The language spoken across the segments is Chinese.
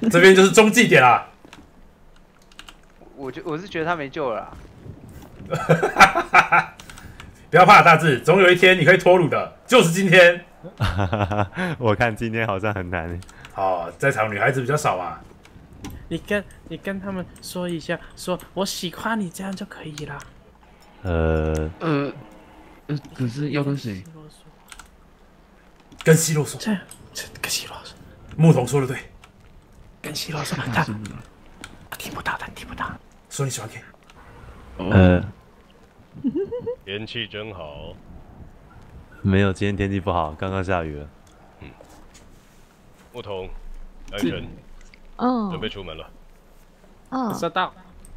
这边就是中继点啦。 我是觉得他没救了啦。 不要怕，大志，总有一天你可以脱乳的，就是今天。 我看今天好像很难。 哦，在场女孩子比较少嘛。 你跟他们说一下，说我喜欢你，这样就可以了。 可是要跟谁？ 跟希洛说。 这跟希洛说。 牧童说的对。 跟希洛说，他听不到，他听不到。 说你喜欢 K。 天气真好。 没有，今天天气不好，刚刚下雨了。 牧童，安神，准备出门了。 收到。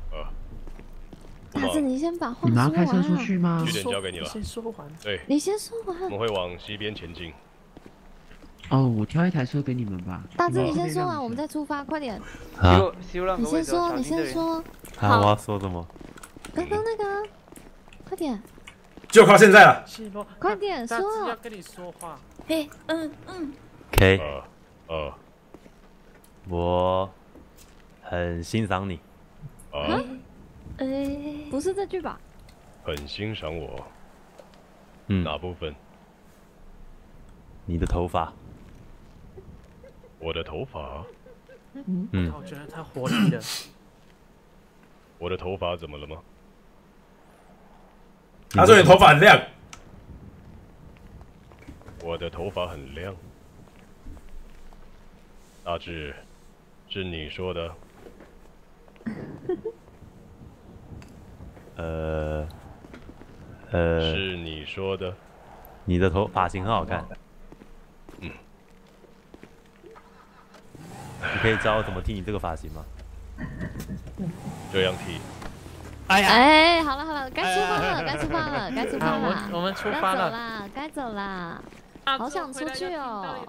大志，你先把话说完。 你们要开车出去吗？ 据点交给你了。 先说完。 对。 你先说完。 我们会往西边前进。 哦，我挑一台车给你们吧。 大志，你先说完，我们再出发，快点。 你先说，你先说。 好，我要说什么？ 刚刚那个，快点。 就靠现在了。 快点说。 要跟你说话。 嘿 ，K。我很欣赏你。 不是这句吧？ 很欣赏我。哪部分？ 你的头发。 我的头发。 我觉得他活力的。 我的头发怎么了吗？ 他说你头发很亮。 我的头发很亮。大致是你说的。是你说的。 你的发型很好看。你可以教我怎么剃你这个发型吗？ 这样剃。 哎，好了，该出发了，该出发了，该出发了。 我们出发了，该走啦。好想出去哦。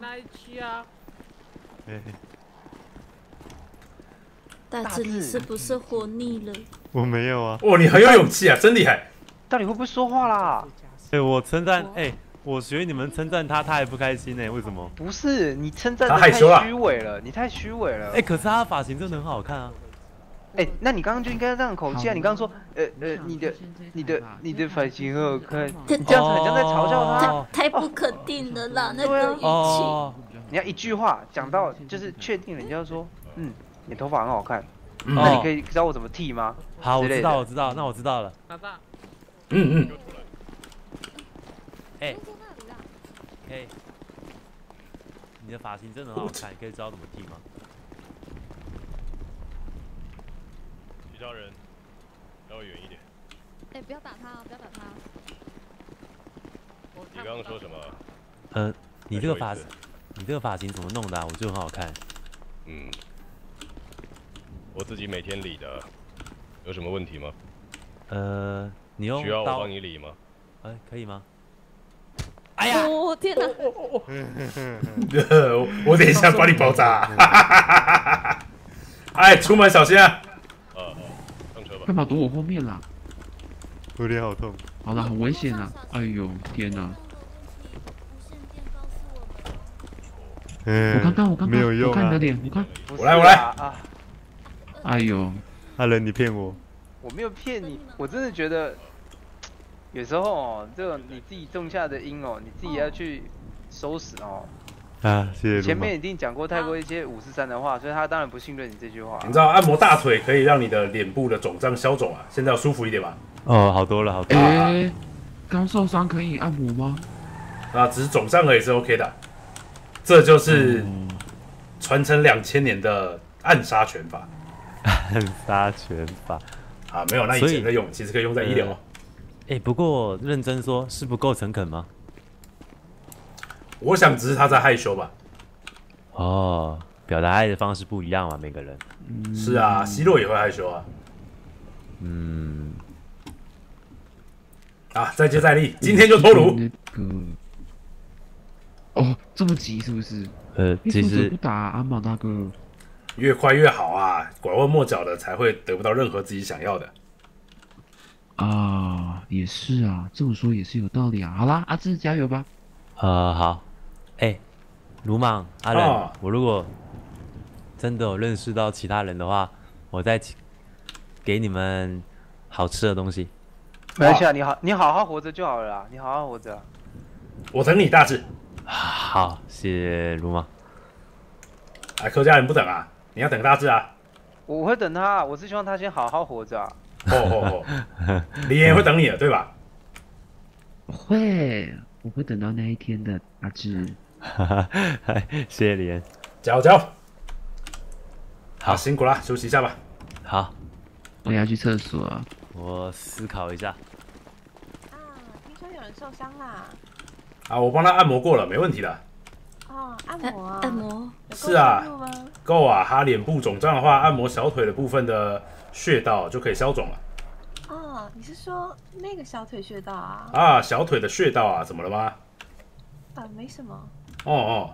大志，你是不是活腻了？ 我没有啊。 哇，你很有勇气啊，真厉害。 到底会不会说话啦？ 我称赞，我学你们称赞他，他还不开心呢，为什么？ 不是你称赞的太虚伪了，你太虚伪了。 可是他的发型真的很好看啊。 那你刚刚就应该这样口气啊！你刚刚说，你的发型很好看，你这样子很像在嘲笑他。 太不肯定了啦，那个语气。 你要一句话讲到就是确定了，你就要说，你头发很好看。那你可以教我怎么剃吗？ 好，我知道，那我知道了。你的发型真的很好看，可以知道怎么剃吗？ 其他人，稍微远一点。 不要打他，不要打他。 你刚刚说什么？ 你这个发型怎么弄的啊？我觉得很好看。 我自己每天理的，有什么问题吗？ 你用需要我帮你理吗？ 可以吗？ 哎呀！天哪！ 我等一下帮你爆炸。出门小心啊！ 上车吧。 干嘛躲我后面啦？ 有点好痛。 好了，很危险啊！哎呦，天哪！我刚刚没有用啊！ 我看你的脸，我看。 我来。 哎呦， 阿仁，你骗我！ 我没有骗你，我真的觉得有时候这种你自己种下的因你自己要去收拾谢谢。 前面已经讲过太过一些543的话，所以他当然不信任你这句话。 你知道按摩大腿可以让你的脸部的肿胀消肿啊，现在要舒服一点吧？ 好多了，好多了。 刚受伤可以按摩吗？ 只是肿胀而已是 OK 的。这就是传承2000年的暗杀拳法。 暗杀拳法没有，那以前在用，其实可以用在医疗。 不过认真说，是不够诚恳吗？ 我想只是他在害羞吧。 表达爱的方式不一样嘛，每个人。 是啊，希洛也会害羞啊。再接再厉，今天就脱乳。 这么急是不是？ 其实不打阿毛大哥， 越快越好啊！拐弯抹角的才会得不到任何自己想要的。 也是啊，这么说也是有道理啊。好啦，阿志加油吧。 好。鲁莽阿仁，我如果真的有认识到其他人的话，我再给你们好吃的东西。 没关系啊，你好好活着就好了啦，你好好活着啊。 我等你大志。 好，谢谢卢马。 哎，客家人不等啊，你要等大志啊。 我会等他，我是希望他先好好活着啊。 李岩会等你的，对吧？ 会，我会等到那一天的，阿志。 谢谢李岩。 加油加油！ 好， 辛苦了，休息一下吧。 好， 我要去厕所。 我思考一下。 听说有人受伤啦。 啊，我帮他按摩过了，没问题的。 哦，按摩啊。 按摩。 是啊，够啊。他脸部肿胀的话，按摩小腿的部分的穴道就可以消肿了。 哦，你是说那个小腿穴道啊？ 啊，小腿的穴道啊，怎么了吗？ 没什么。 哦。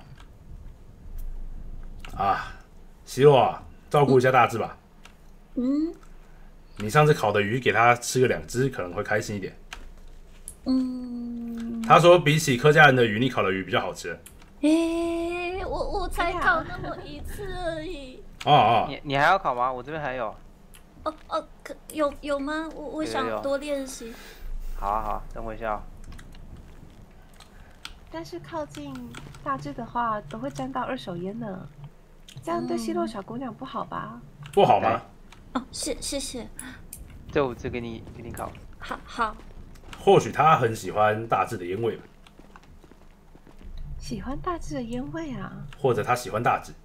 啊，希洛啊，照顾一下大志吧。 嗯。 你上次烤的鱼给他吃个2只，可能会开心一点。他说比起客家人的鱼，你烤的鱼比较好吃。 我才烤那么1次而已。 你还要烤吗？我这边还有。 有吗？我想多练习。 好啊好，等我一下。 但是靠近大致的话，都会沾到2手烟呢，这样对西洛小姑娘不好吧？ 不好吗？ 谢谢。 这给你烤。 好。 或许他很喜欢大致的烟味吧。 喜欢大致的烟味啊？ 或者他喜欢大致。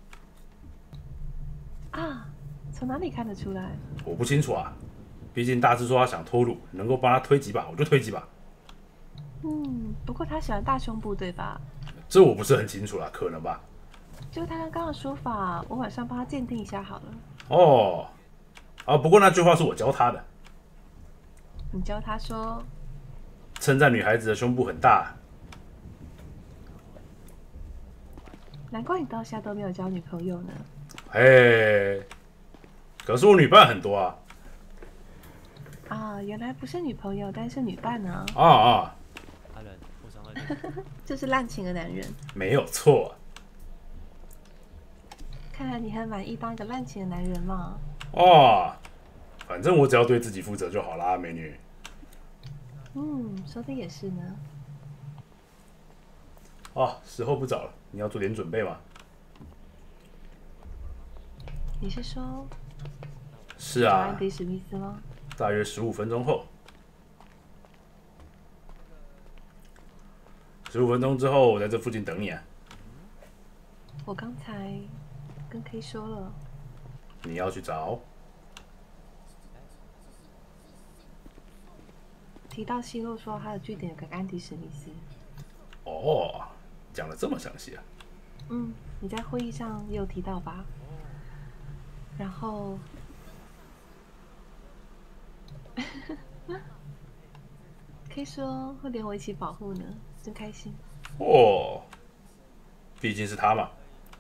啊，从哪里看得出来？ 我不清楚啊，毕竟大致说他想脱乳，能够帮他推几把我就推几把。 不过他喜欢大胸部对吧？ 这我不是很清楚啦，可能吧。 就他刚刚的说法，我晚上帮他鉴定一下好了。 不过那句话是我教他的。 你教他说？ 称赞女孩子的胸部很大。 难怪你到现在都没有交女朋友呢。 可是我女伴很多啊。 原来不是女朋友，但是女伴呢？ 阿仁，我想到就是滥情的男人。 没有错。 看来你很满意当一个滥情的男人嘛。 反正我只要对自己负责就好啦，美女。 说的也是呢。 时候不早了，你要做点准备吗？ 你是说？ 是啊。 安迪史密斯吗？ 大约15分钟后。15分钟之后，我在这附近等你啊。 我刚才跟 K 说了。 你要去找？ 提到西洛说他的据点有个安迪史密斯。 讲得这么详细啊？ 你在会议上也有提到吧？然后K 说会连我一起保护呢，真开心。 毕竟是他嘛。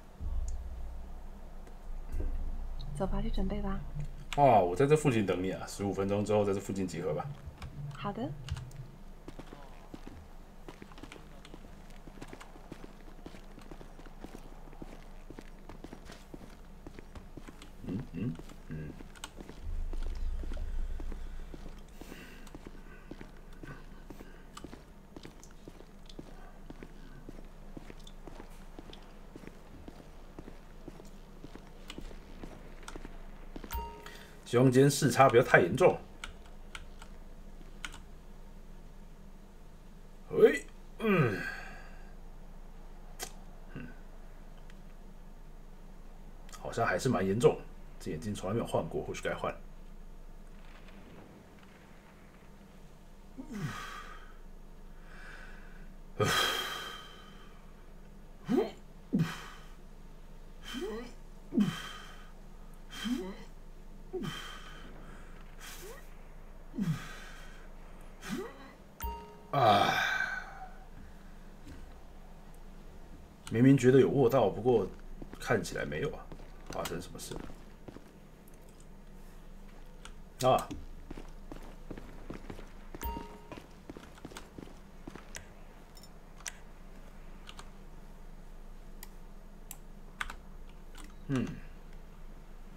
走吧，去准备吧。 我在这附近等你啊，15分钟之后在这附近集合吧。 好的。 希望今天视差不要太严重。好像还是蛮严重，这眼镜从来没有换过，或许该换。明明觉得有握到，不过看起来没有啊，发生什么事了？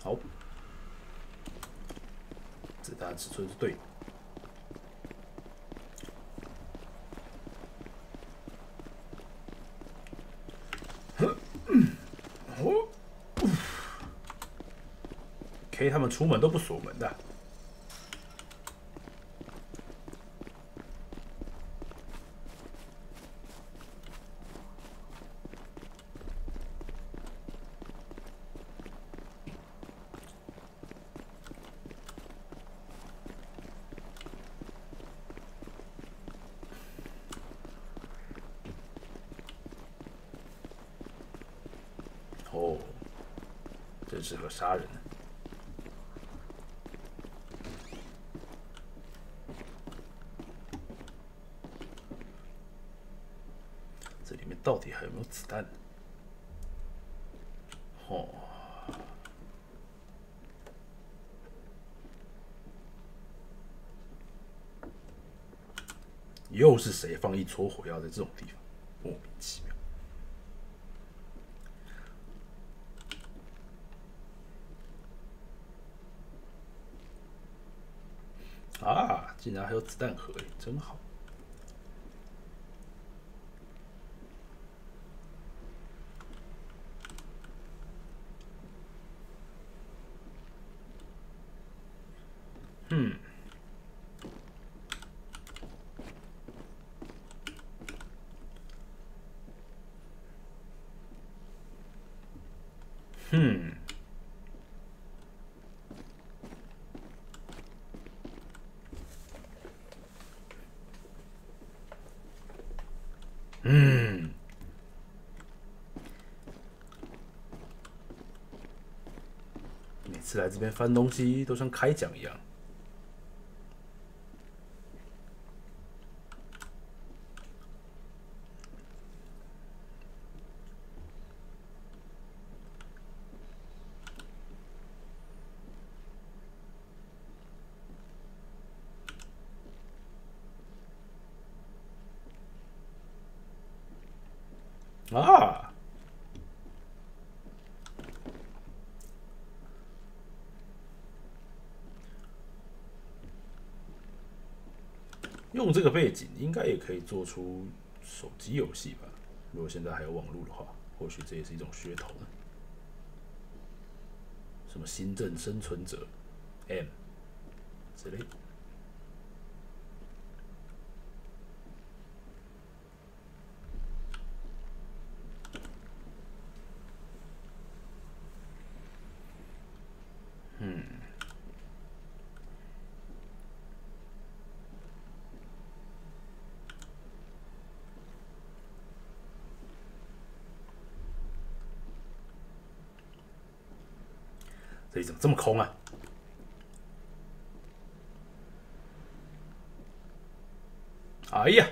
好，子弹尺寸是对的。K 他们出门都不锁门的。哦，真适合杀人。这里面到底还有没有子弹？哦，又是谁放一撮火药在这种地方？莫名其妙。啊，竟然还有子弹盒，真好。每次来这边翻东西都像开奖一样。啊！用这个背景应该也可以做出手机游戏吧？如果现在还有网络的话，或许这也是一种噱头呢。什么新政生存者 M 之类的。这里怎么这么空啊？哎呀，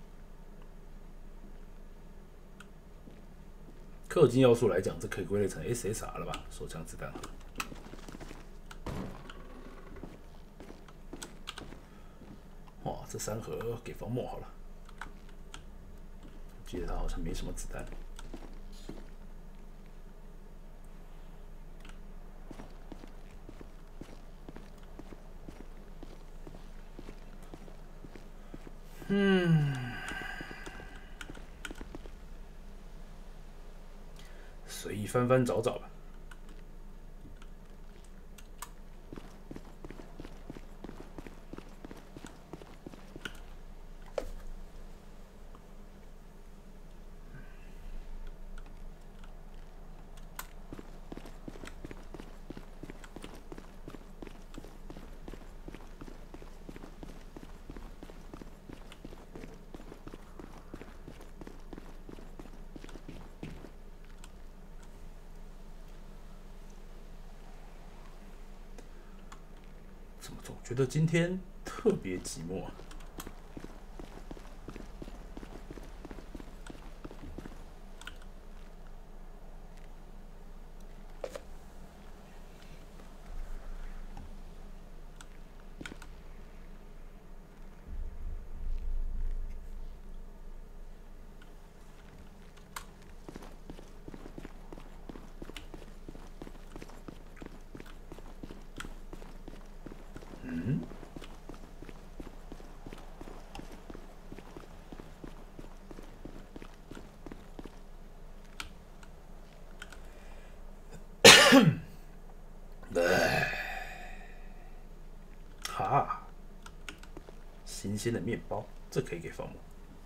氪金要素来讲，这可以归类成 SSR 了吧？手枪子弹盒。哇，这3盒给方墨好了。记得他好像没什么子弹。随意翻翻找找吧。怎么总觉得今天特别寂寞啊？ 哈，新鲜的面包，这可以给放吗？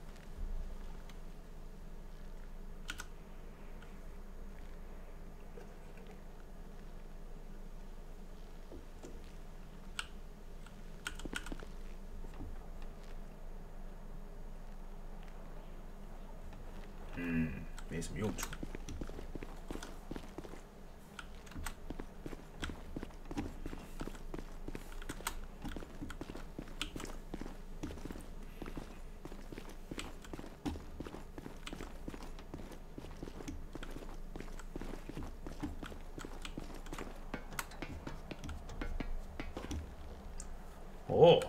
没什么用处。哦，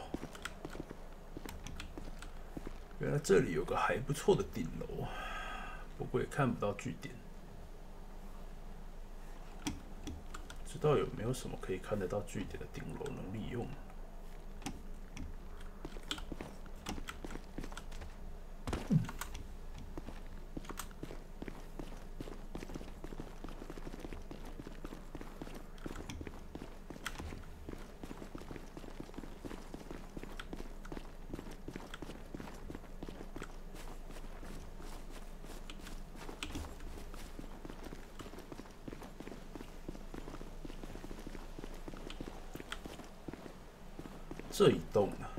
原来这里有个还不错的顶楼，不过也看不到据点。不知道有没有什么可以看得到据点的顶楼能利用？这一栋呢？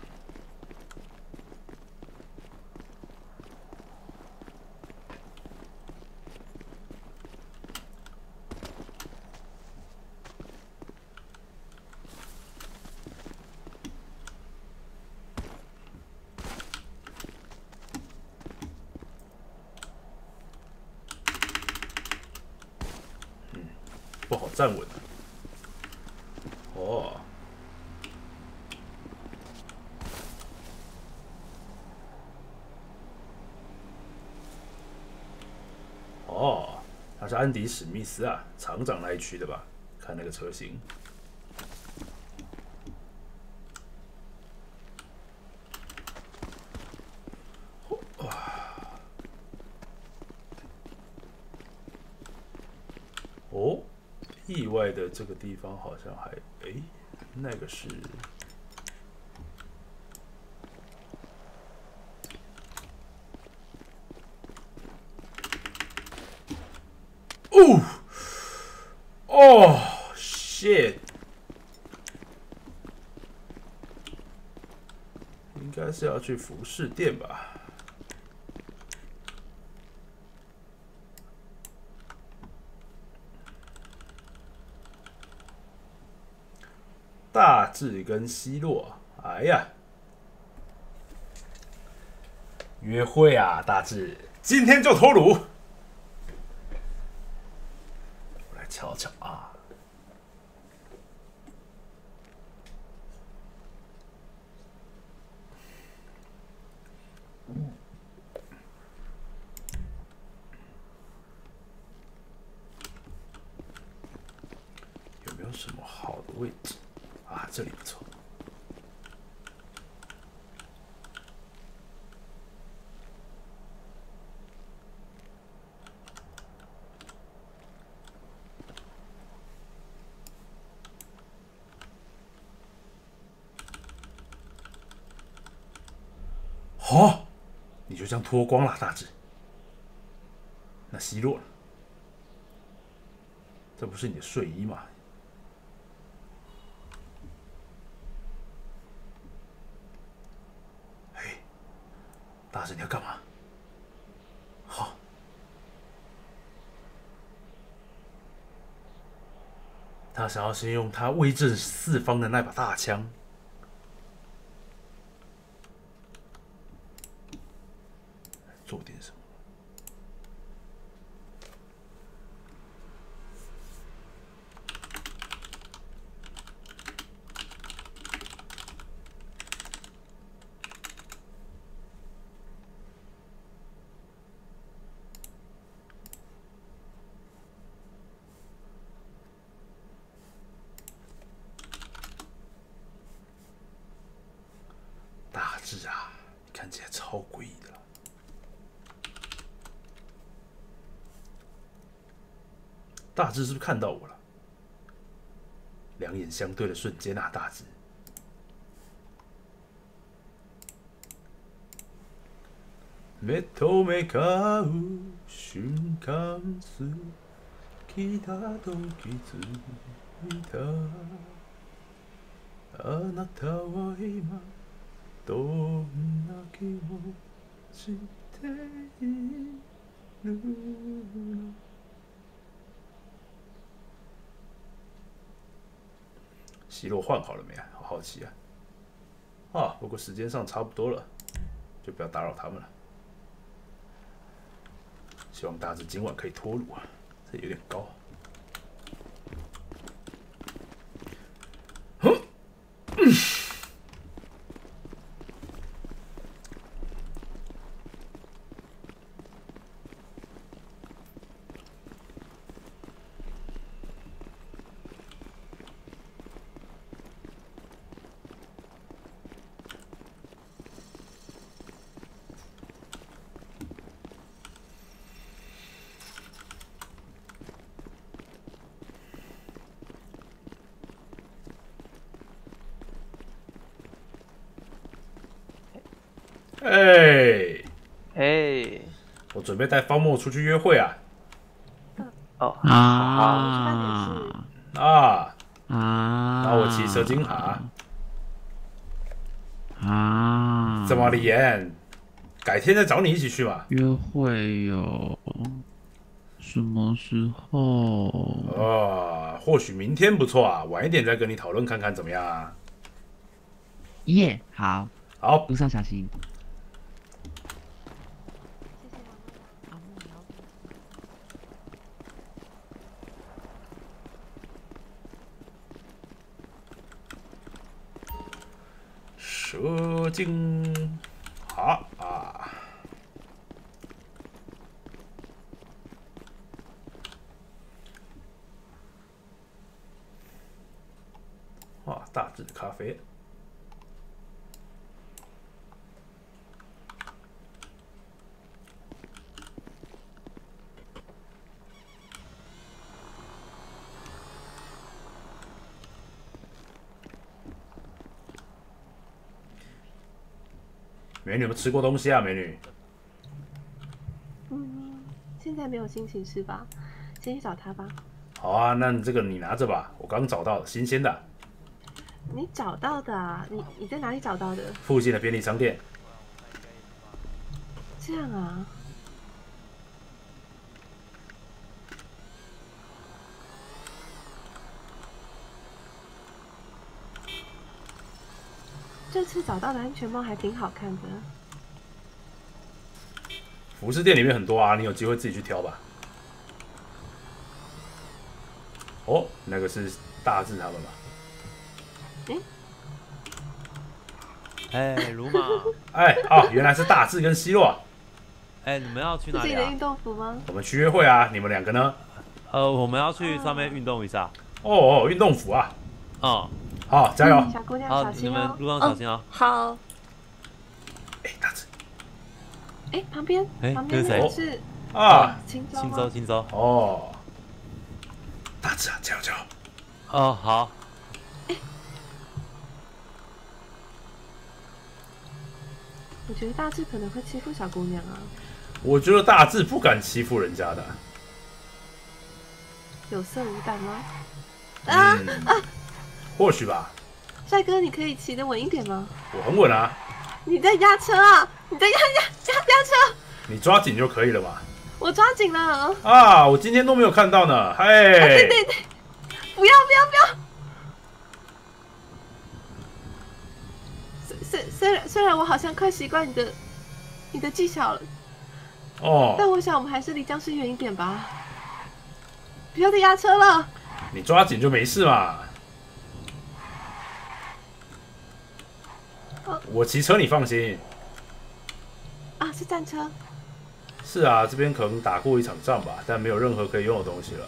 不好站稳。哦。哦，他是安迪·史密斯啊，厂长那一区的吧？看那个车型。哦，意外的这个地方好像还……哎，那个是……哦，shit！ 应该是要去服饰店吧？大志跟希洛，哎呀，约会啊，大志，今天就脱乳。我来瞧瞧啊。有没有什么好的位置啊？这里不错。好，你就这样脱光了，大志。那希洛呢？这不是你的睡衣吗？嘿，大志，你要干嘛？好，他想要先用他威震四方的那把大枪。做点什么？大志啊，你看起来超诡异的。大志是不是看到我了？ 两眼相对的瞬间啊，大志。目と目が合う瞬間好きだと気づいたあなたは今どんな気持ちでいるの希洛换好了没啊？好好奇啊！啊，不过时间上差不多了，就不要打扰他们了。希望大致今晚可以脱乳啊，这有点高。 哎， 我准备带方墨出去约会啊！ 哦， 啊， 啊， 啊， 那我骑蛇精哈。 啊， 怎么李岩？改天再找你一起去嘛。 约会哟？什么时候？ 或许明天不错啊，晚一点再跟你讨论看看怎么样啊？ 耶，好， 好， 路上小心。 蛇精哈啊！哇，大致的咖啡。美女有没有吃过东西啊？美女， 现在没有心情吃吧，先去找他吧。 好啊，那这个你拿着吧，我刚找到的，新鲜的， 你找到的啊？你在哪里找到的？ 附近的便利商店。 这样啊？这次找到的安全帽还挺好看的。 服饰店里面很多啊，你有机会自己去挑吧。哦，那个是大志他们吧？ 哎，鲁马， 哎，哦，原来是大志跟希洛啊。 哎，你们要去哪里啊是自己的运？动服吗？ 我们去约会啊，你们两个呢？ 我们要去上面运动一下。 哦，运动服啊， 哦， 好，加油！ 小姑娘好， 小你们心哦。 路上小心哦。 好， 哎，大志哎，旁边哎旁边这是谁那个是啊， 青州吗轻舟，轻舟。 哦，大志啊，加油加油！ 哦，好。 我觉得大志可能会欺负小姑娘啊。 我觉得大志不敢欺负人家的。 有色无胆吗？ 或许吧， 帅哥，你可以骑得稳一点吗？ 我很稳啊， 你在压车啊！你在压车！ 你抓紧就可以了嘛。 我抓紧了。 啊，我今天都没有看到呢，嘿。 对对对，不要！虽然我好像快习惯你的技巧了， 哦， 但我想我们还是离僵尸远一点吧。不要再压车了。 你抓紧就没事嘛。我骑车你放心。 啊，是战车。 是啊，这边可能打过一场仗吧，但没有任何可以用的东西了。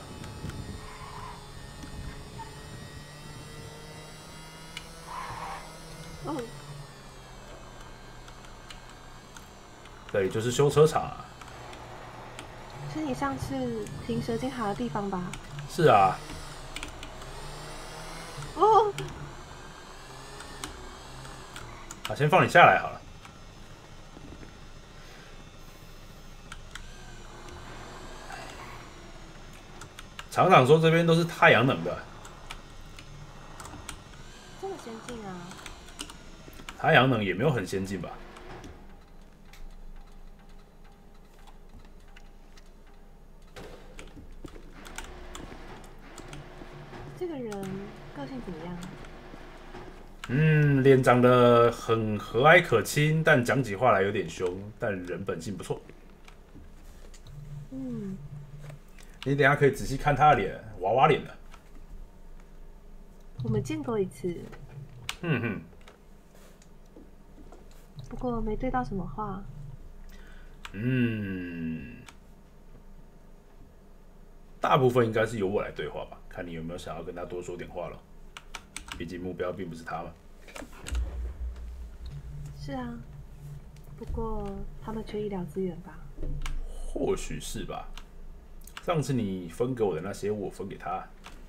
哦， 这里就是修车厂啊。 是你上次停蛇精好的地方吧？ 是啊， 哦， 好，先放你下来好了。厂长说这边都是太阳能的， 这么先进啊！ 太阳能也没有很先进吧？ 这个人个性怎么样？ 脸长得很和蔼可亲，但讲起话来有点凶，但人本性不错。 嗯， 你等一下可以仔细看他的脸，娃娃脸的。 我们见过一次，不过没对到什么话。 大部分应该是由我来对话吧，看你有没有想要跟他多说点话了。毕竟目标并不是他嘛。 是啊，不过他们缺医疗资源吧？ 或许是吧。上次你分给我的那些，我分给他，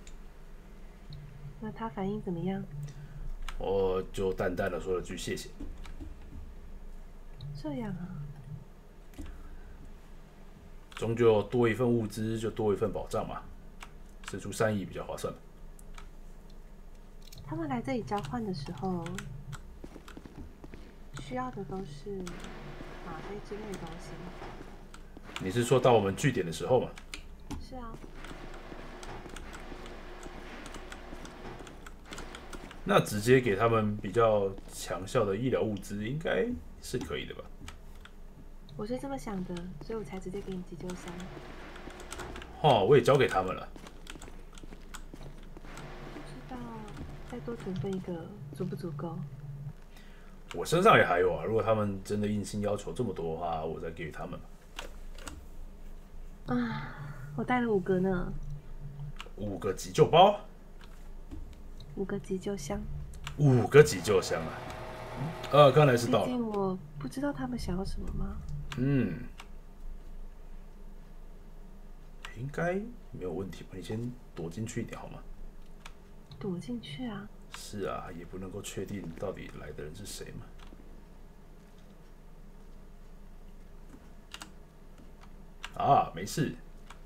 那他反应怎么样？ 我就淡淡的说了句谢谢。 这样啊， 终究多一份物资就多一份保障嘛，施出善意比较划算。 他们来这里交换的时候，需要的都是吗啡之类的东西。 你是说到我们据点的时候嘛？ 是啊， 那直接给他们比较强效的医疗物资，应该是可以的吧？ 我是这么想的，所以我才直接给你急救箱。 哦，我也交给他们了。 不知道再多准备一个足不足够？ 我身上也还有啊，如果他们真的硬性要求这么多的话，我再给予他们。 啊，我带了5个呢 5个急救包 ，5个急救箱。 ，5个急救箱啊！刚才是到了。 毕竟我不知道他们想要什么吗？ 应该没有问题吧？你先躲进去一点好吗？ 躲进去啊？ 是啊，也不能够确定到底来的人是谁嘛。啊，没事。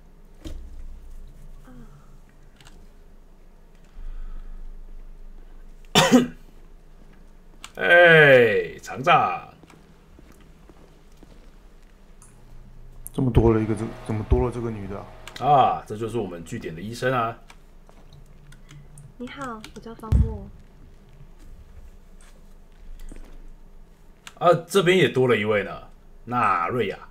哎，厂长， 这么多了一个怎么多了这个女的啊？ 啊，这就是我们据点的医生啊。 你好，我叫方墨。 啊，这边也多了一位呢，纳瑞亚。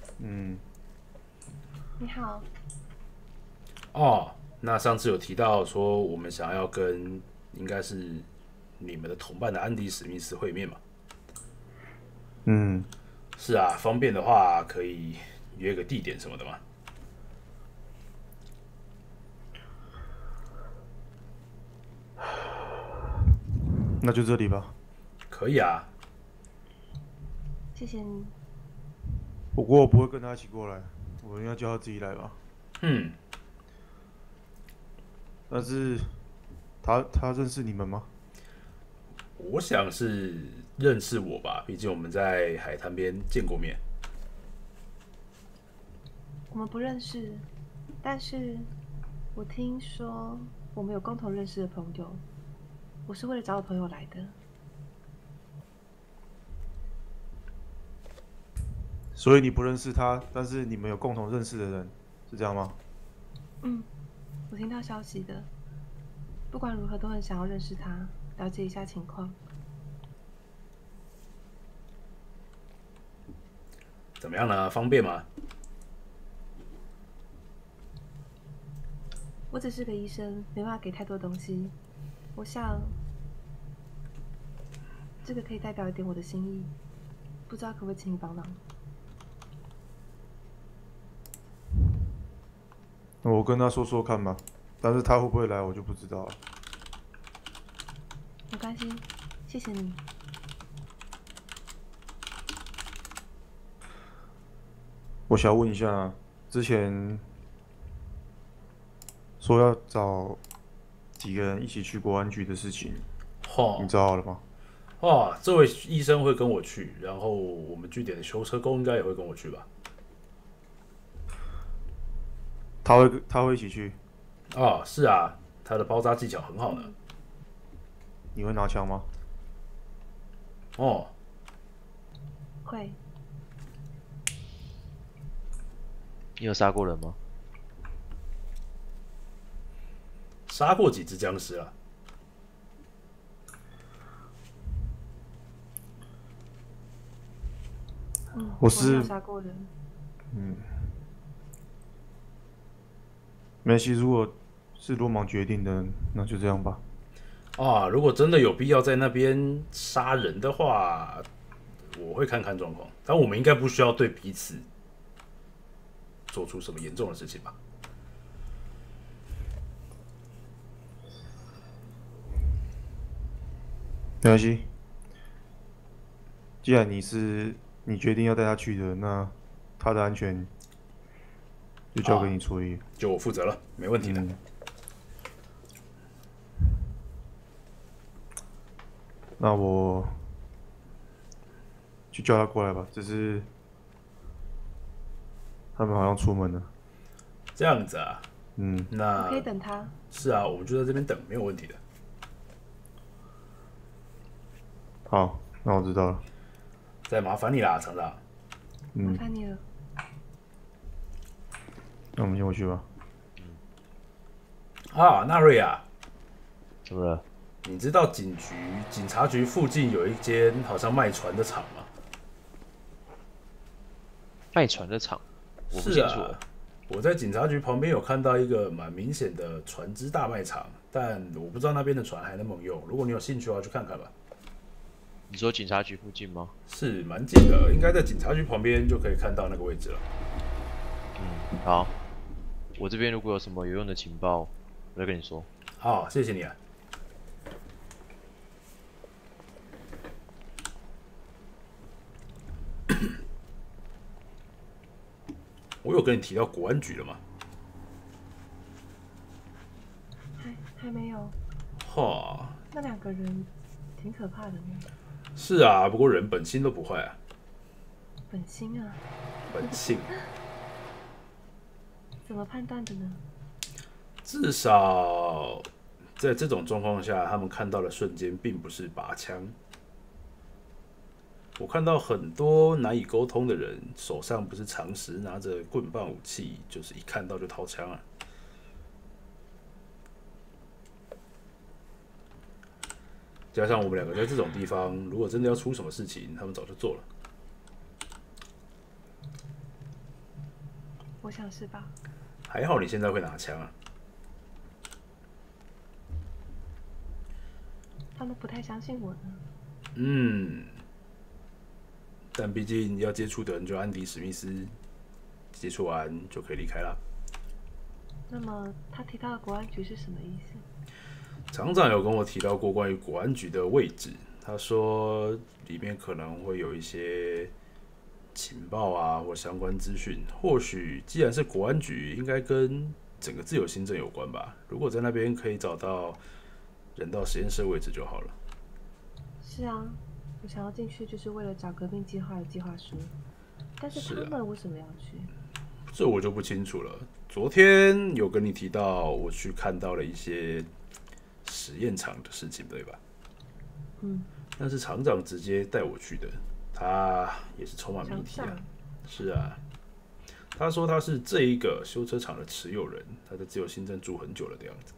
你好。 哦，那上次有提到说我们想要跟应该是你们的同伴的安迪史密斯会面嘛？是啊，方便的话可以约个地点什么的嘛。 那就这里吧。 可以啊。 谢谢你。 不过我不会跟他一起过来，我应该叫他自己来吧。但是他认识你们吗？ 我想是认识我吧，毕竟我们在海滩边见过面。 我们不认识，但是我听说我们有共同认识的朋友。我是为了找我朋友来的。 所以你不认识他，但是你们有共同认识的人，是这样吗？ 我听到消息的。不管如何，都很想要认识他，了解一下情况。 怎么样呢？方便吗？ 我只是个医生，没办法给太多东西。我想，这个可以代表一点我的心意，不知道可不可以请你帮忙？ 我跟他说说看吧，但是他会不会来我就不知道了。 没关系，谢谢你。 我想问一下，之前说要找几个人一起去国安局的事情， 哦你找好了吗？ 哦，这位医生会跟我去，然后我们据点的修车工应该也会跟我去吧？ 他会一起去。 啊，是啊，他的包扎技巧很好呢。 你会拿枪吗？ 哦， 会。 你有杀过人吗？ 杀过几只僵尸啊？ 我是没有杀过人。 没关系，如果是罗莽决定的，那就这样吧。 啊，如果真的有必要在那边杀人的话，我会看看状况。但我们应该不需要对彼此做出什么严重的事情吧？ 没关系，既然你决定要带他去的，那他的安全就交给你处理。 就我负责了，没问题的。 那我去叫他过来吧。只是他们好像出门了。 这样子啊？那我可以等他。 是啊，我们就在这边等，没有问题的。 好，那我知道了。 再麻烦你啦，厂长。 麻烦你了。 那我们先回去吧。 啊，纳瑞亚， 怎么了？ 你知道警察局附近有一间好像卖船的厂吗？ 卖船的厂，我不是清楚。 啊，我在警察局旁边有看到一个蛮明显的船只大卖场，但我不知道那边的船还能不能用。如果你有兴趣的话，去看看吧。 你说警察局附近吗？ 是蛮近的，应该在警察局旁边就可以看到那个位置了。 好，我这边如果有什么有用的情报，我再跟你说。 好，谢谢你啊。我有跟你提到国安局了吗？ 还没有。 哈， 那两个人挺可怕的呢。 是啊，不过人本性都不坏啊。 本心啊。 本性。 怎么判断的呢？ 至少在这种状况下，他们看到的瞬间并不是拔枪。我看到很多难以沟通的人，手上不是常时拿着棍棒武器，就是一看到就掏枪啊。加上我们两个在这种地方，如果真的要出什么事情，他们早就做了。 我想是吧。 还好你现在会拿枪啊。 他们不太相信我呢。 但毕竟要接触的人就安迪·史密斯，接触完就可以离开了。 那么他提到的国安局是什么意思？ 厂长有跟我提到过关于国安局的位置，他说里面可能会有一些情报啊或相关资讯。或许既然是国安局，应该跟整个自由新政有关吧。如果在那边可以找到人道实验室位置就好了。 是啊，我想要进去就是为了找革命计划的计划书，但是他们为什么要去？ 这我就不清楚了。昨天有跟你提到，我去看到了一些实验场的事情，对吧？那是厂长直接带我去的，他也是充满谜题啊。是啊，他说他是这一个修车厂的持有人，他在自由新镇住很久了的样子。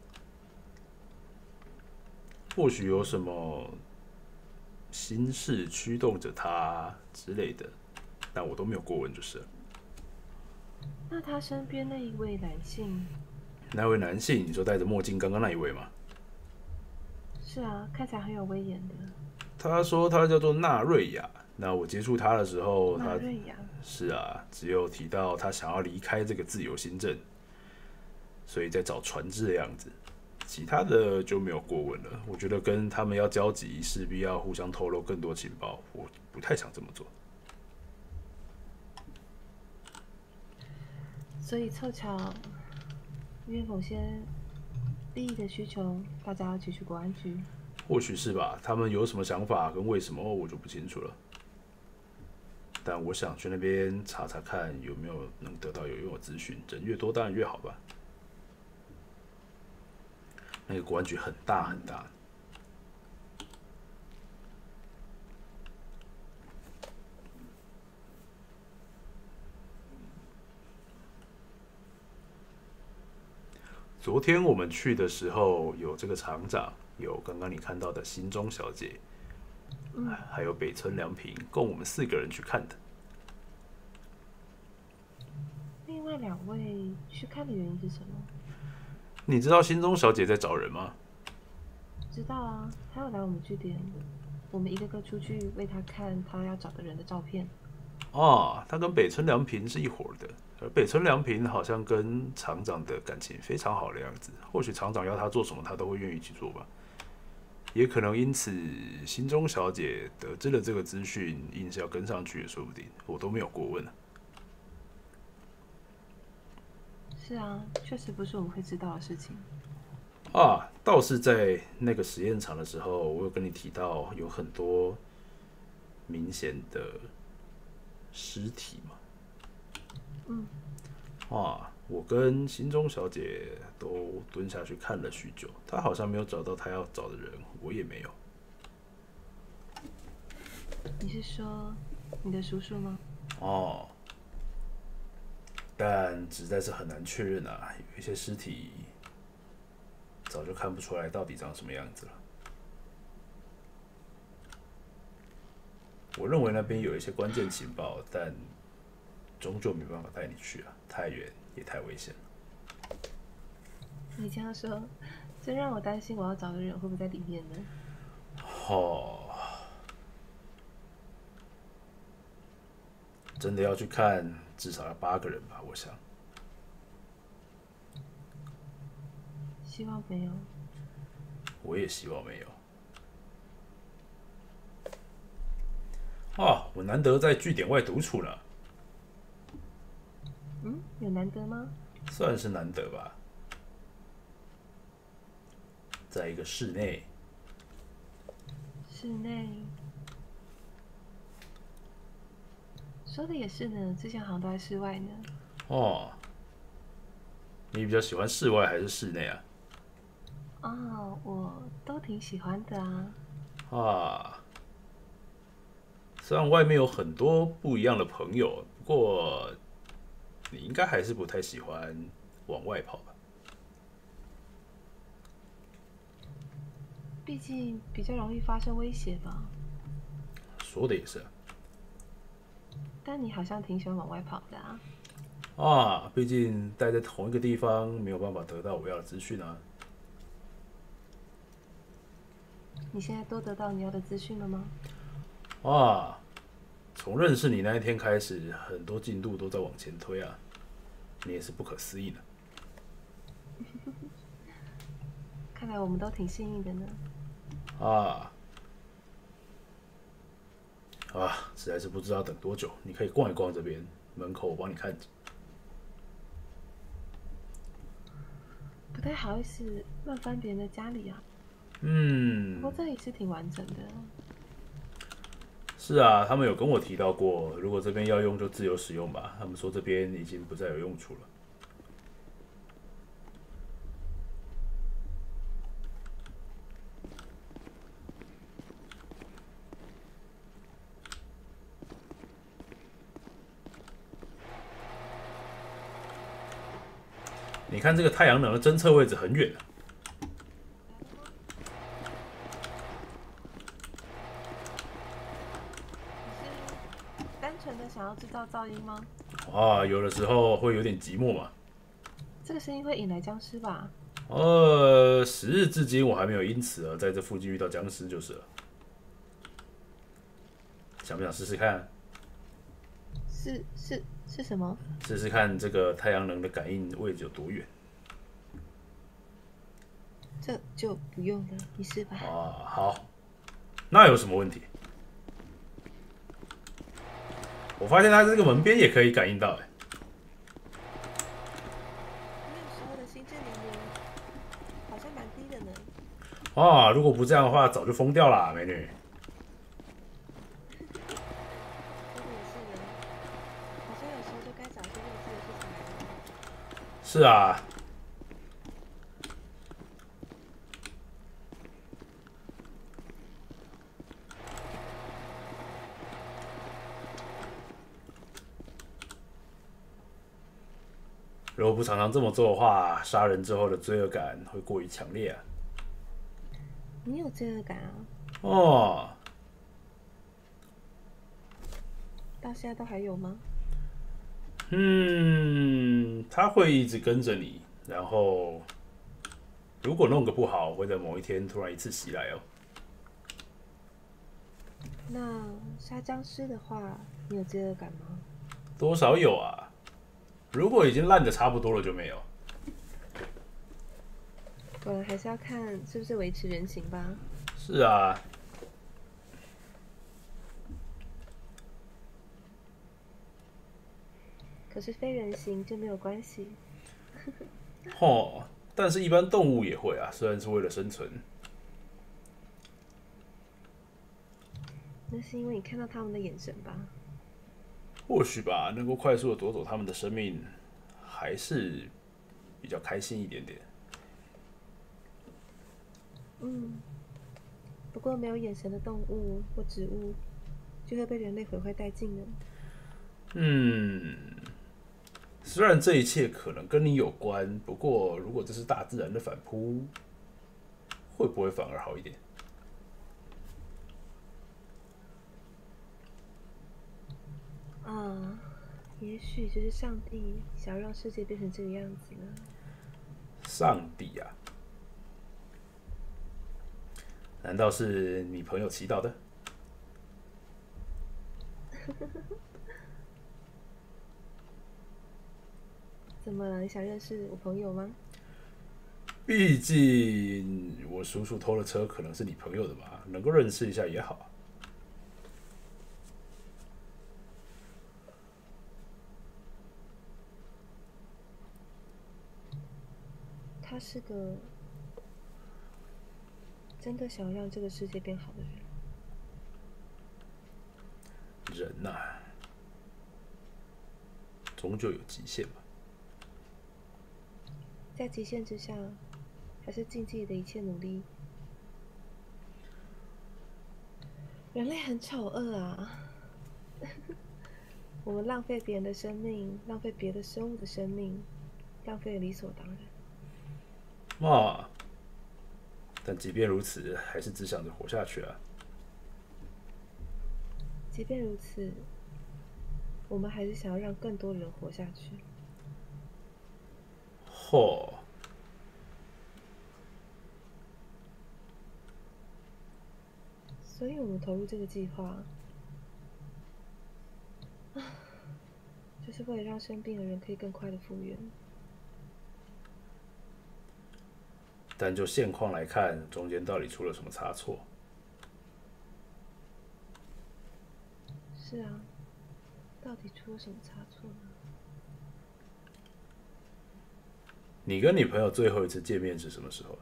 或许有什么心事驱动着他之类的，但我都没有过问就是了。 那他身边那一位男性？ 那位男性，你说戴着墨镜刚刚那一位吗？ 是啊，看起来很有威严的。 他说他叫做纳瑞亚。那我接触他的时候， 纳瑞亚是啊，只有提到他想要离开这个自由新镇，所以在找船只的样子。其他的就没有过问了。我觉得跟他们要交集，势必要互相透露更多情报，我不太想这么做。 所以凑巧，因为某些利益的需求，大家要继续国安局。 或许是吧，他们有什么想法跟为什么我就不清楚了。但我想去那边查查看有没有能得到有用的资讯，人越多当然越好吧。那个国安局很大很大。昨天我们去的时候，有这个厂长，有刚刚你看到的新中小姐，还有北村良平，共我们4个人去看的。 另外2位去看的原因是什么？ 你知道新中小姐在找人吗？ 知道啊，她有来我们据点，我们一个个出去为她看她要找的人的照片。 哦，她跟北村良平是一伙的，而北村良平好像跟厂长的感情非常好的样子。或许厂长要她做什么，她都会愿意去做吧。也可能因此，新中小姐得知了这个资讯，硬是要跟上去也说不定，我都没有过问了。 是啊，确实不是我们会知道的事情。 啊，倒是在那个实验场的时候，我有跟你提到有很多明显的尸体嘛。我跟新中小姐都蹲下去看了许久，她好像没有找到她要找的人，我也没有。 你是说你的叔叔吗？ 哦，但实在是很难确认啊，有一些尸体早就看不出来到底长什么样子了。我认为那边有一些关键情报，但终究没办法带你去啊，太远也太危险了。 你这样说，真让我担心我要找的人会不会在里面呢？ 真的要去看，至少要8个人吧，我想。 希望没有。 我也希望没有。我难得在据点外独处了。 有难得吗？ 算是难得吧。在一个室内。 室内。说的也是呢，之前好像都在室外呢。 你比较喜欢室外还是室内啊？ 我都挺喜欢的啊。虽然外面有很多不一样的朋友，不过你应该还是不太喜欢往外跑吧？ 毕竟比较容易发生威胁吧。 说的也是。 但你好像挺喜欢往外跑的毕竟待在同一个地方，没有办法得到我要的资讯啊。 你现在都得到你要的资讯了吗？ 从认识你那一天开始，很多进度都在往前推啊，你也是不可思议的。 看来我们都挺幸运的呢。 实在是不知道等多久。你可以逛一逛这边，门口我帮你看着。 不太好意思乱翻别人的家里啊。不过这里是挺完整的。 是啊，他们有跟我提到过，如果这边要用就自由使用吧。他们说这边已经不再有用处了。你看这个太阳能的侦测位置很远啊。 单纯的想要制造噪音吗？ 有的时候会有点寂寞嘛。 这个声音会引来僵尸吧？ 时日至今我还没有因此而在这附近遇到僵尸就是了。想不想试试看？ 是什么？ 试试看这个太阳能的感应位置有多远。 这就不用了，你试吧。 好，那有什么问题？我发现它这个门边也可以感应到， 那时候的心智年龄好像啊，如果不这样的话，早就疯掉啦，美女。 好像有时候就该找一些幼稚的事情来做。 是啊。如果不常常这么做的话，杀人之后的罪恶感会过于强烈啊。 你有罪恶感啊？ 哦， 到现在都还有吗？ 他会一直跟着你，然后如果弄个不好，会在某一天突然一次袭来哦。 那杀僵尸的话，你有罪恶感吗？ 多少有啊。如果已经烂的差不多了，就没有。 果然还是要看是不是维持人形吧。 是啊。 可是非人形就没有关系。 哦，但是一般动物也会啊，虽然是为了生存。 那是因为你看到他们的眼神吧？ 或许吧，能够快速的夺走他们的生命，还是比较开心一点点。 不过没有眼神的动物或植物，就会被人类毁坏殆尽呢。 虽然这一切可能跟你有关，不过如果这是大自然的反扑，会不会反而好一点？ 也许就是上帝想要让世界变成这个样子呢。 上帝啊？难道是你朋友祈祷的？ 怎么了？你想认识我朋友吗？ 毕竟我叔叔偷了车，可能是你朋友的嘛，能够认识一下也好。 他是个真的想让这个世界变好的人。 人呐，终究有极限嘛。 在极限之下，还是尽自己的一切努力。人类很丑恶啊！我们浪费别人的生命，浪费别的生物的生命，浪费理所当然。 但即便如此，还是只想着活下去啊。 即便如此，我们还是想要让更多人活下去。所以我们投入这个计划，就是为了让生病的人可以更快的复原。 但就现况来看，中间到底出了什么差错？ 是啊，到底出了什么差错呢？ 你跟你朋友最后一次见面是什么时候？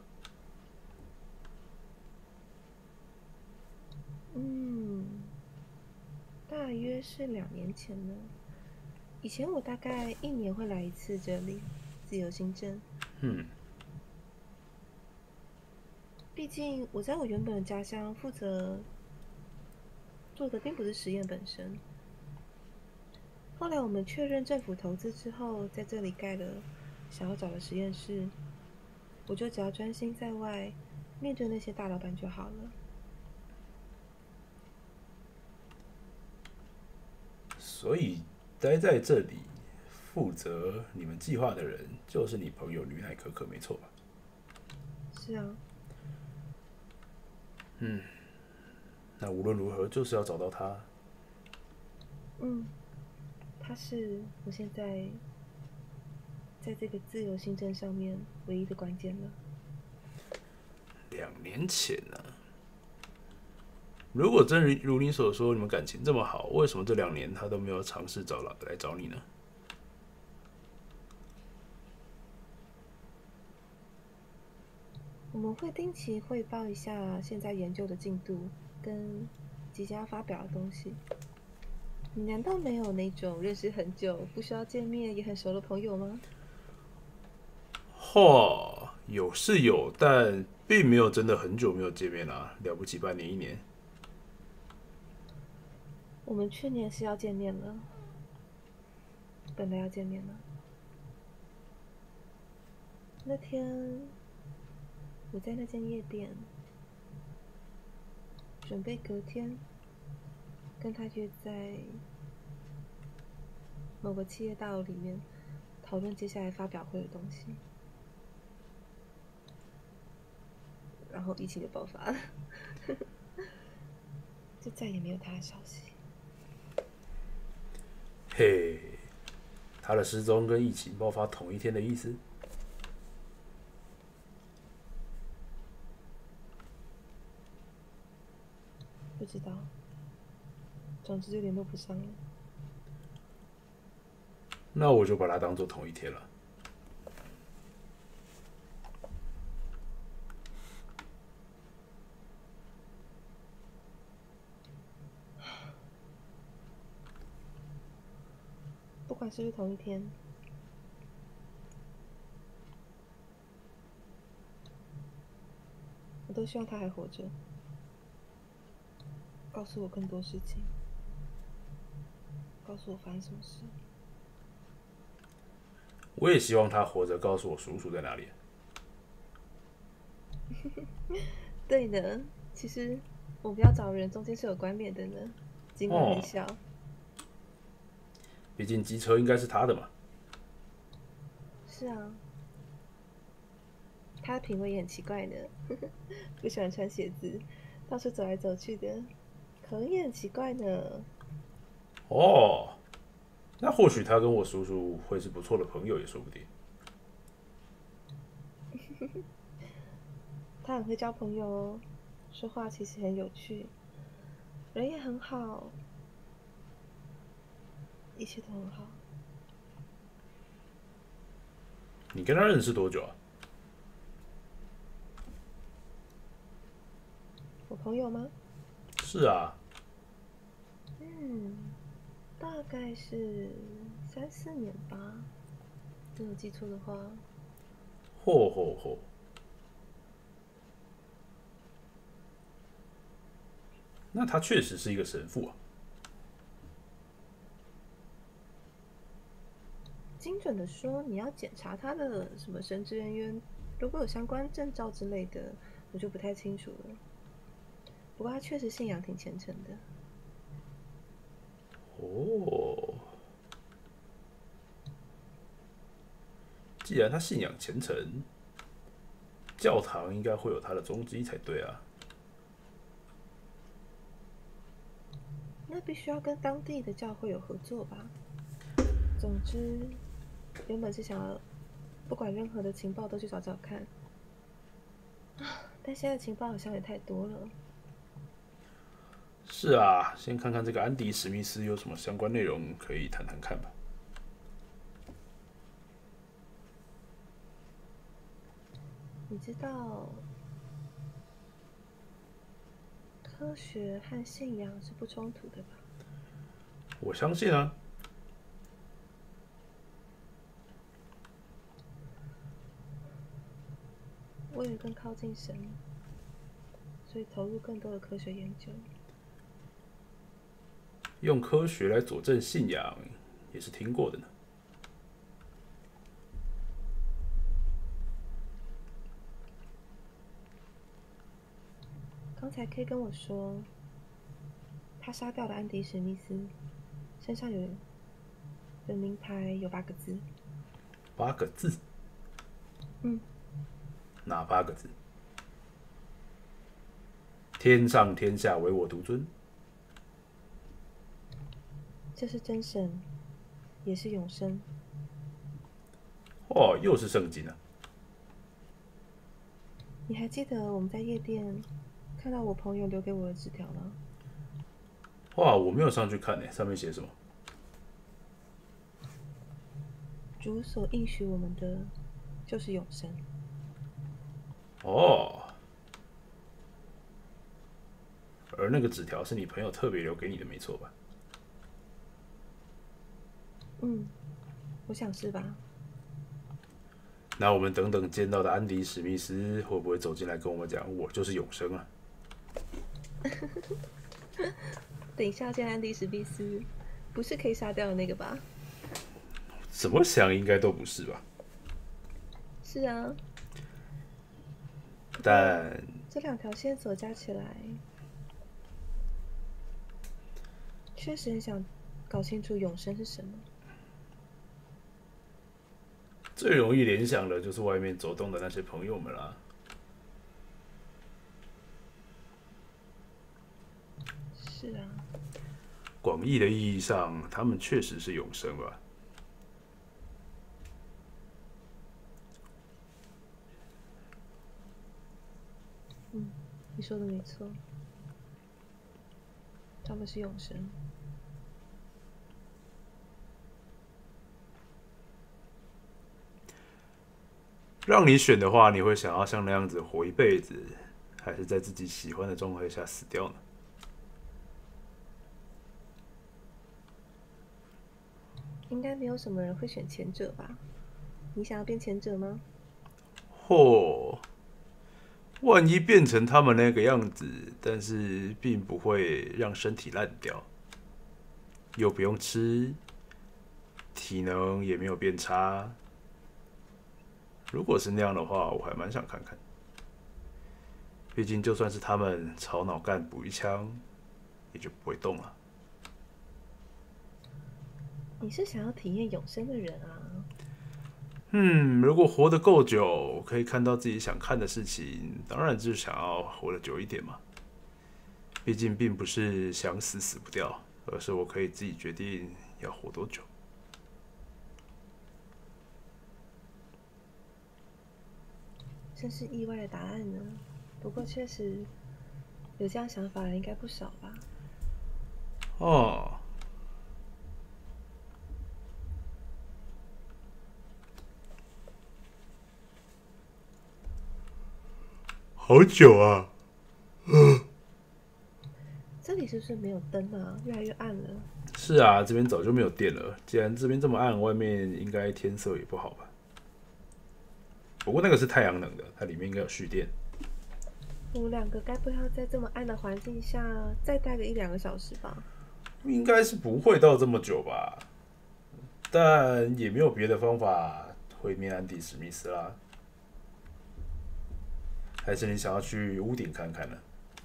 大约是2年前呢。以前我大概1年会来一次这里，自由新镇。毕竟我在我原本的家乡负责做的并不是实验本身。后来我们确认政府投资之后，在这里盖了想要找的实验室，我就只要专心在外，面对那些大老板就好了。 所以待在这里负责你们计划的人，就是你朋友吕奈可可，没错吧？ 是啊。 那无论如何，就是要找到他。 他是我现在在这个自由新镇上面唯一的关键了。 2年前呢？如果真如你所说，你们感情这么好，为什么这2年他都没有尝试来找你呢？ 我们们会定期汇报一下现在研究的进度跟即将要发表的东西。你难道没有那种认识很久、不需要见面也很熟的朋友吗？ 有是有，但并没有真的很久没有见面啦，了不起半年1年。 我们去年是要见面了，本来要见面了。那天我在那间夜店，准备隔天跟他约在某个企业大楼里面讨论接下来发表会的东西，然后疫情就爆发了，就再也没有他的消息。 嘿，他的失踪跟疫情爆发同一天的意思？ 不知道，总之就联络不上了。 那我就把它当做同一天了。 不管是不是同一天，我都希望他还活着，告诉我更多事情，告诉我发生什么事。 我也希望他活着，告诉我叔叔在哪里。 对的，其实我们要找人中间是有关联的呢，尽管很小。 毕竟机车应该是他的嘛。 是啊，他的品味也很奇怪呢，不喜欢穿鞋子，到处走来走去的，口音也很奇怪呢。 哦，那或许他跟我叔叔会是不错的朋友，也说不定。 他很会交朋友哦，说话其实很有趣，人也很好，一切都很好。 你跟他认识多久啊？ 我朋友吗？ 是啊。 大概是3、4年吧，没有记错的话。 嚯！那他确实是一个神父啊。 精准的说，你要检查他的什么神职人员，如果有相关证照之类的，我就不太清楚了。不过他确实信仰挺虔诚的。 哦，既然他信仰虔诚，教堂应该会有他的踪迹才对啊。 那必须要跟当地的教会有合作吧。总之，原本是想要不管任何的情报都去找找看，但现在情报好像也太多了。 是啊，先看看这个安迪·史密斯有什么相关内容可以谈谈看吧。 你知道，科学和信仰是不冲突的吧？ 我相信啊。 为了更靠近神，所以投入更多的科学研究。 用科学来佐证信仰，也是听过的呢。 刚才 K 跟我说，他杀掉了安迪·史密斯，身上有的名牌有8个字。 8个字？哪8个字？天上天下唯我独尊。 这是真神，也是永生。 哦，又是圣经啊！ 你还记得我们在夜店看到我朋友留给我的纸条吗？ 哇，我没有上去看呢，上面写什么？ 主所应许我们的就是永生。 哦， 而那个纸条是你朋友特别留给你的，没错吧？ 嗯，我想是吧。 那我们等等见到的安迪·史密斯会不会走进来跟我们讲，我就是永生啊？ 等一下见安迪·史密斯，不是可以杀掉的那个吧？ 怎么想应该都不是吧？ 是啊。 但这两条线索加起来，确实很想搞清楚永生是什么。 最容易联想的就是外面走动的那些朋友们啦。 是啊。 广义的意义上，他们确实是永生吧。 嗯，你说的没错，他们是永生。 让你选的话，你会想要像那样子活一辈子，还是在自己喜欢的状态下死掉呢？ 应该没有什么人会选前者吧？你想要变前者吗？ 或万一变成他们那个样子，但是并不会让身体烂掉，又不用吃，体能也没有变差。如果是那样的话，我还蛮想看看。毕竟就算是他们朝脑干补一枪，也就不会动了。 你是想要体验永生的人啊？ 如果活得够久，可以看到自己想看的事情，当然就是想要活得久一点嘛。毕竟并不是想死死不掉，而是我可以自己决定要活多久。 真是意外的答案呢。不过确实有这样想法的人应该不少吧？ 哦，好久啊！ 这里是不是没有灯啊？越来越暗了。 是啊，这边早就没有电了。既然这边这么暗，外面应该天色也不好吧？不过那个是太阳能的，它里面应该有蓄电。 我们两个该不会要在这么暗的环境下再待个1-2个小时吧？ 应该是不会到这么久吧，但也没有别的方法会灭安迪·史密斯啦。还是你想要去屋顶看看呢？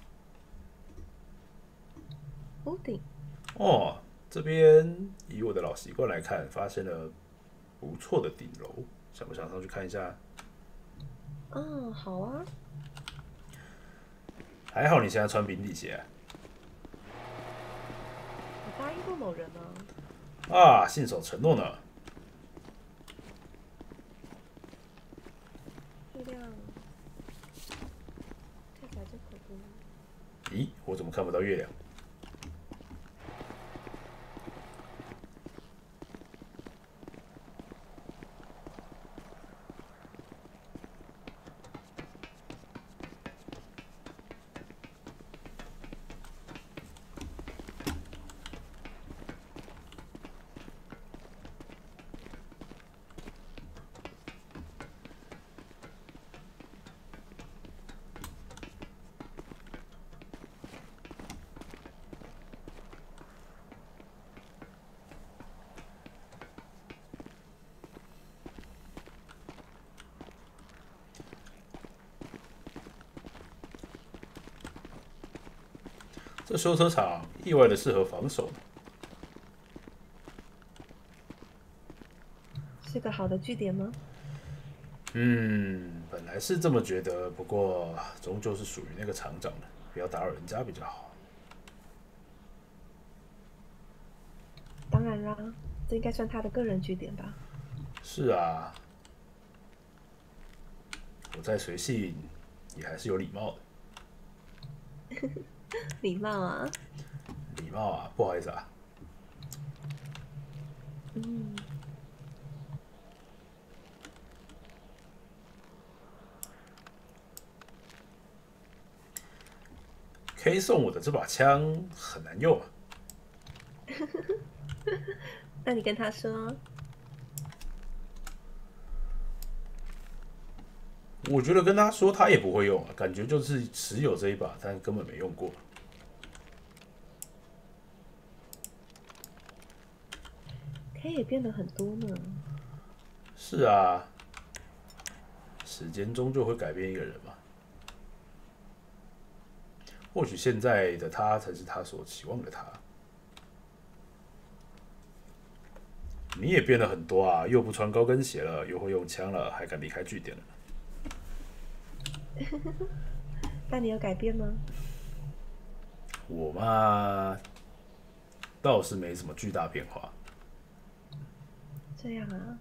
屋顶？ 哦，这边以我的老习惯来看，发现了不错的顶楼，想不想上去看一下？ 哦，好啊。 还好你现在穿平底鞋。 你答应过某人吗？ 啊，信守承诺呢。 月亮看起来真可怖。 咦，我怎么看不到月亮？这修车厂意外的适合防守。 是个好的据点吗？ 本来是这么觉得，不过终究是属于那个厂长的，不要打扰人家比较好。 当然啦，这应该算他的个人据点吧。 是啊，我再随性，也还是有礼貌的。 礼貌啊。 礼貌啊，不好意思啊。 K 送我的这把枪很难用啊。 那你跟他说， 我觉得跟他说他也不会用啊，感觉就是持有这一把，但根本没用过。 K 也变得很多呢。 是啊，时间终究会改变一个人嘛。或许现在的他才是他所期望的他。你也变了很多啊，又不穿高跟鞋了，又会用枪了，还敢离开据点了。 那你有改变吗？ 我嘛，倒是没什么巨大变化。 这样啊。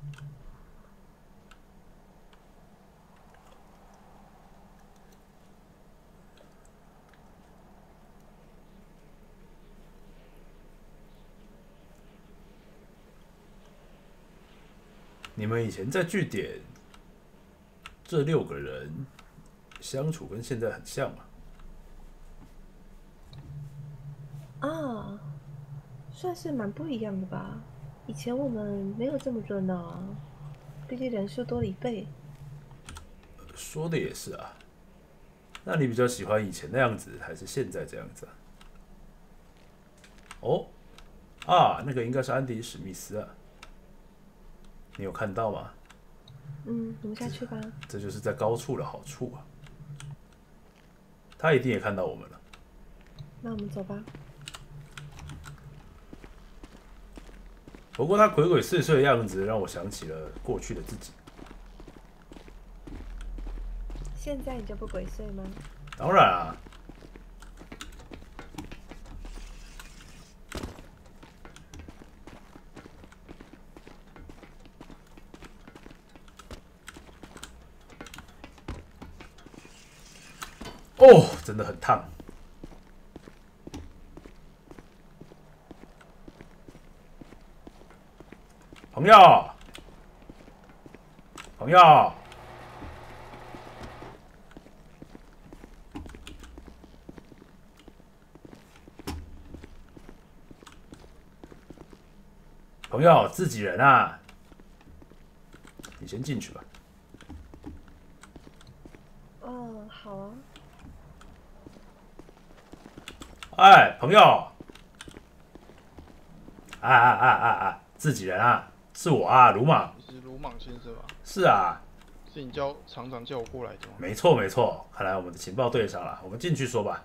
你们以前在据点，这6个人相处跟现在很像嘛？ 啊，算是蛮不一样的吧。以前我们没有这么热闹啊，毕竟人数多了1倍。 说的也是啊。那你比较喜欢以前那样子，还是现在这样子啊？哦，啊，那个应该是安迪·史密斯啊。你有看到吗？ 嗯，我们下去吧。 这就是在高处的好处啊。他一定也看到我们了。 那我们走吧。 不过他鬼鬼祟祟的样子，让我想起了过去的自己。 现在你就不鬼祟吗？ 当然啊。哦，真的很烫。朋友，朋友，朋友，自己人啊，你先进去吧。 哦，好啊。 哎，朋友，哎，自己人啊，是我啊，鲁莽。 你是鲁莽先生吧？ 是啊。 是你叫厂长叫我过来的吗？ 没错没错，看来我们的情报对上了，我们进去说吧。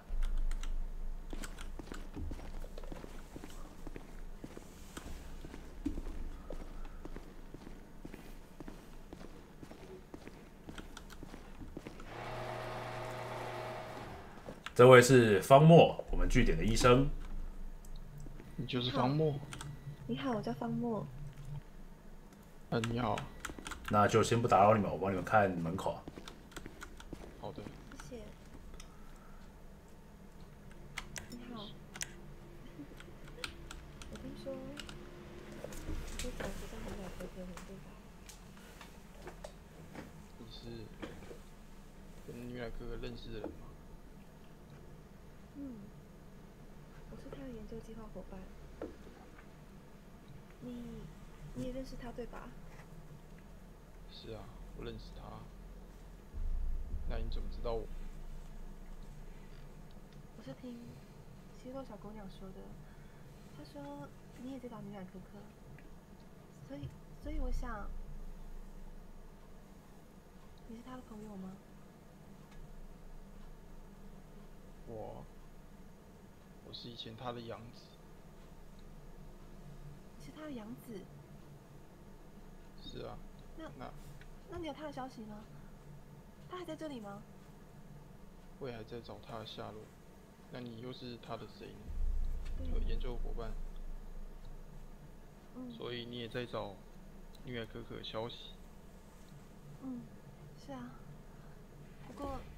这位是方墨，我们据点的医生。 你就是方墨。 你好，我叫方墨。 你好。 那就先不打扰你们，我帮你们看门口。 好的。 谢谢。你好。我听说，你小时在很小哥哥对吧？ 你是跟女奶哥哥认识的人吗？ 我是他的研究计划伙伴。你也认识他对吧？ 是啊，我认识他。那你怎么知道我？ 我是听西洛小姑娘说的，她说你也在找女奶可可，所以我想，你是他的朋友吗？ 我是以前他的养子。 你是他的养子？ 是啊。 那你有他的消息吗？他还在这里吗？ 我也还在找他的下落。那你又是他的谁呢？和研究伙伴。所以你也在找女奶可可的消息。 是啊。不过